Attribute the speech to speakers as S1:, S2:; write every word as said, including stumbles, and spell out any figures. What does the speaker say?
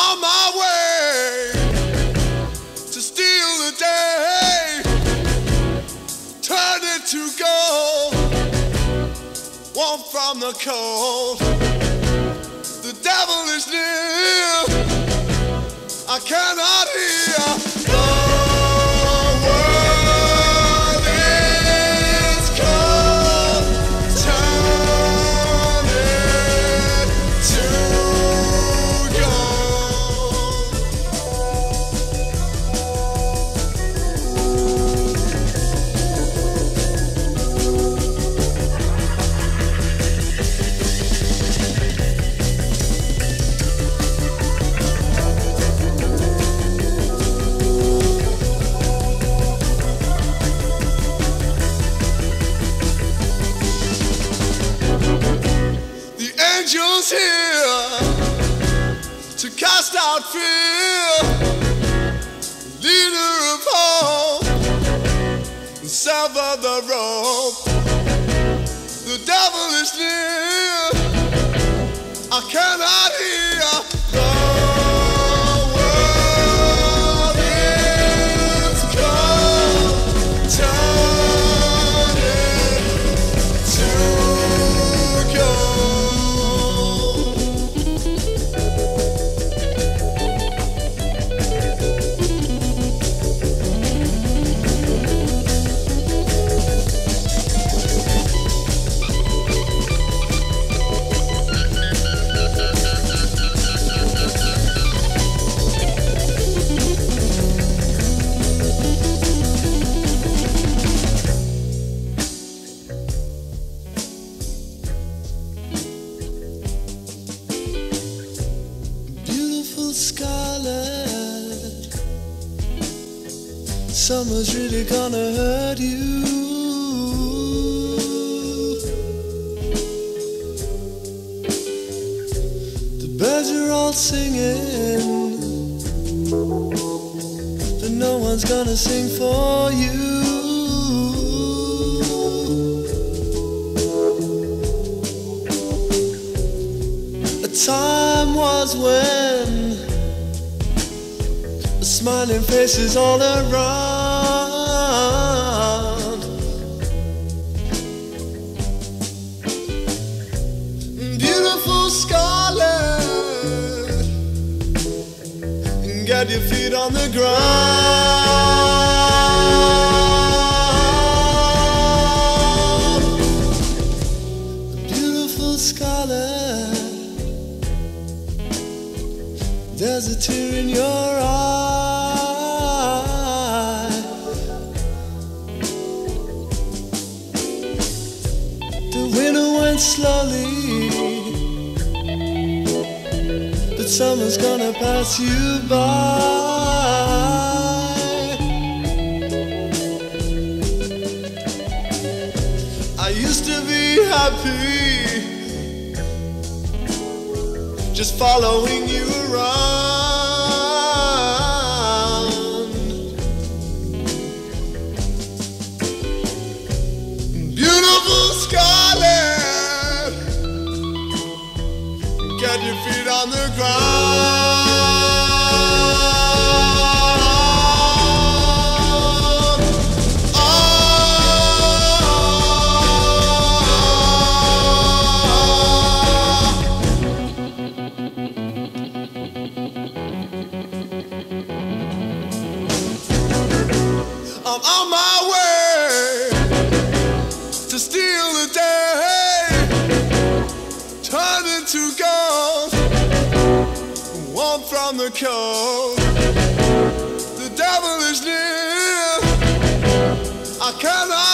S1: on my way to steal the day, turn it to gold, warm from the cold. The devil is near, I cannot hear. The world is cold, turn it to angels here to cast out fear, leader of hope, and sever the rope. The devil is near, I cannot hear. The world is cold, turn it to Scarlet, summer's really gonna hurt you. The birds are all singing, but no one's gonna sing for you. A time was when smiling faces all around. Beautiful Scarlet, get your feet on the ground. Beautiful Scarlet, there's a tear in your eye. Slowly, but summer's gonna pass you by. I used to be happy, just following you around. Beautiful Scarlet, get your feet on the ground. Oh, I'm on my way to steal the day, turn it to gold, warm from the cold. The devil is near, I cannot